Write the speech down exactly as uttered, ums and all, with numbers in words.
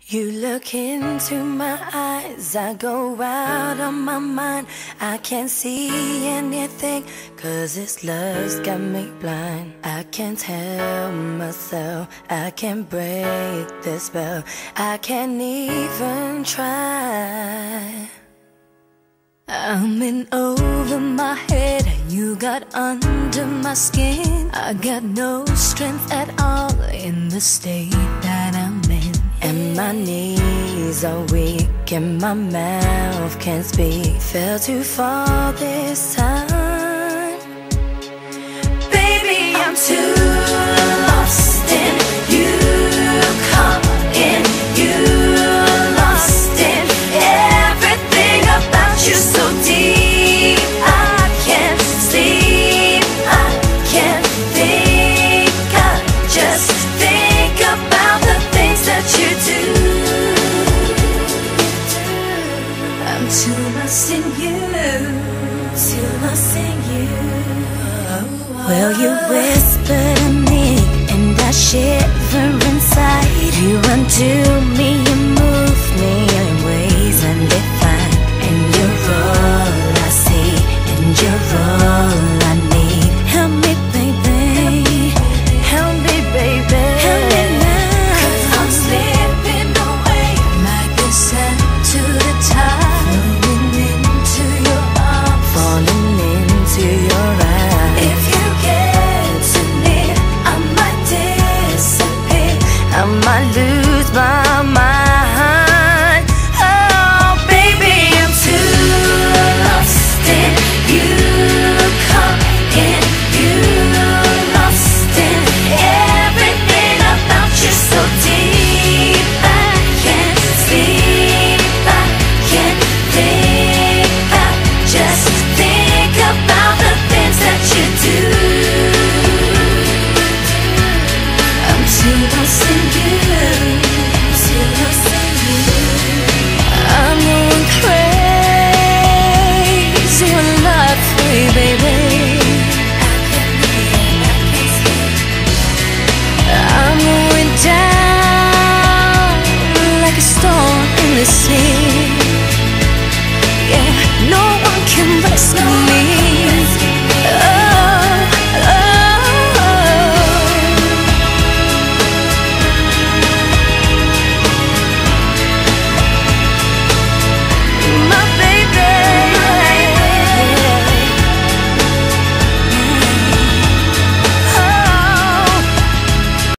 You look into my eyes, I go out of my mind. I can't see anything, cause this love's got me blind. I can't tell myself, I can't break the spell. I can't even try. I'm in over my head, you got under my skin. I got no strength at all in the state that I'm in. And my knees are weak and my mouth can't speak. Fell too far this time. Baby, I'm too lost in you, caught in you, lost in everything about you so deep. I can't sleep, I can't think, I just think about the things that you do. I'm too lost in you, too lost in you. Well, you whisper to me and I shiver inside. You undo me, you move me in ways undefined. And you're all I see, and you're all I need. Help me, baby, help me, baby, help me now. Cause I'm slipping away like the sand to the tide, falling into your arms, falling into your eyes. If you get too near, I might disappear, I might lose my